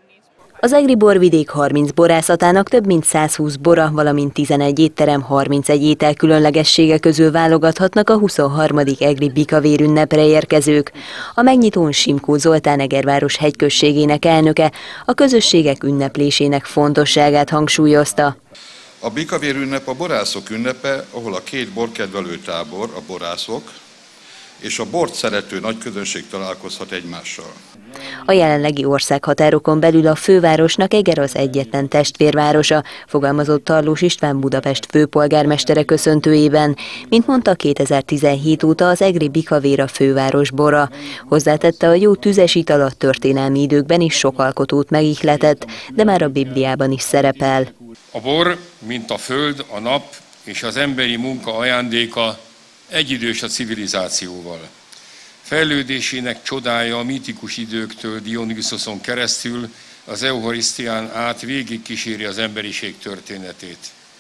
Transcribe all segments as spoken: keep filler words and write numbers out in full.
Az egri borvidék harminc borászatának több mint százhúsz bora, valamint tizenegy étterem harmincegy étel különlegessége közül válogathatnak a huszonharmadik egri bikavér ünnepre érkezők. A megnyitón Simkó Zoltán Egerváros hegyközségének elnöke a közösségek ünneplésének fontosságát hangsúlyozta. A bikavér ünnep a borászok ünnepe, ahol a két borkedvelő tábor, a borászok, és a bort szerető nagy közönség találkozhat egymással. A jelenlegi országhatárokon belül a fővárosnak Eger az egyetlen testvérvárosa, fogalmazott Tarlós István Budapest főpolgármestere köszöntőjében. Mint mondta, kétezer-tizenhét óta az egri bikavér a főváros bora. Hozzátette, a jó tüzes ital a történelmi időkben is sok alkotót megihletett, de már a Bibliában is szerepel. A bor, mint a föld, a nap és az emberi munka ajándéka, egyidős a civilizációval. Fejlődésének csodája a mítikus időktől Dionüszoszon keresztül az eucharisztián át végig kíséri az emberiség történetét.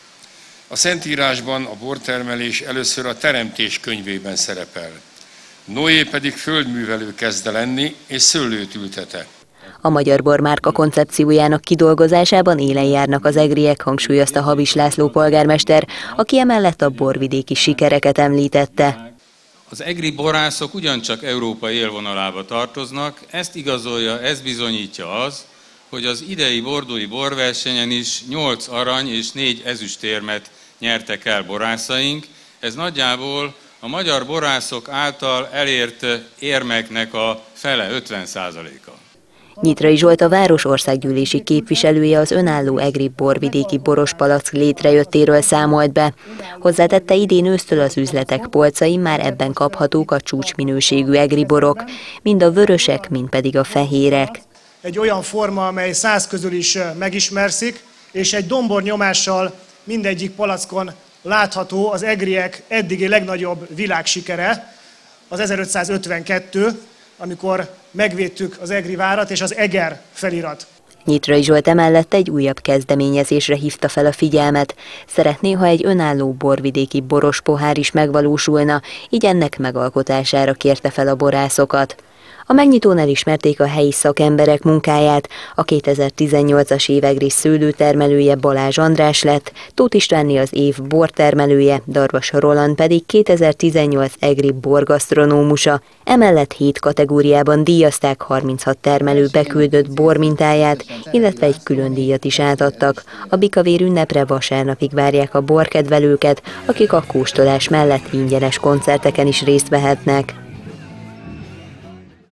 A Szentírásban a bortermelés először a Teremtés könyvében szerepel. Noé pedig földművelő kezdte lenni és szőlőt ültete. A magyar bormárka koncepciójának kidolgozásában élen járnak az egriek, hangsúlyozta Habis László polgármester, aki emellett a borvidéki sikereket említette. Az egri borászok ugyancsak európai élvonalába tartoznak, ezt igazolja, ez bizonyítja az, hogy az idei bordói borversenyen is nyolc arany és négy ezüstérmet nyertek el borászaink. Ez nagyjából a magyar borászok által elért érmeknek a fele, ötven százaléka. Nyitrai Zsolt, a város országgyűlési képviselője az önálló egri borvidéki borospalack létrejöttéről számolt be. Hozzátette, idén ősztől az üzletek polcain már ebben kaphatók a csúcsminőségű egri borok, mind a vörösek, mind pedig a fehérek. Egy olyan forma, amely száz közül is megismerszik, és egy dombornyomással mindegyik palackon látható az egriek eddigi legnagyobb világsikere, az ezerötszázötvenkettő, amikor megvédtük az egri várat és az Eger felirat. Nyitrai Zsolt emellett egy újabb kezdeményezésre hívta fel a figyelmet. Szeretné, ha egy önálló borvidéki boros pohár is megvalósulna, így ennek megalkotására kérte fel a borászokat. A megnyitón elismerték a helyi szakemberek munkáját, a kétezer-tizennyolcas év egri szőlőtermelője Balázs András lett, Tóth Istvánné az év bortermelője, Darvas Roland pedig kétezer-tizennyolc egri borgasztronómusa. Emellett hét kategóriában díjazták harminchat termelő beküldött bormintáját, illetve egy külön díjat is átadtak. A bikavér ünnepre vasárnapig várják a borkedvelőket, akik a kóstolás mellett ingyenes koncerteken is részt vehetnek.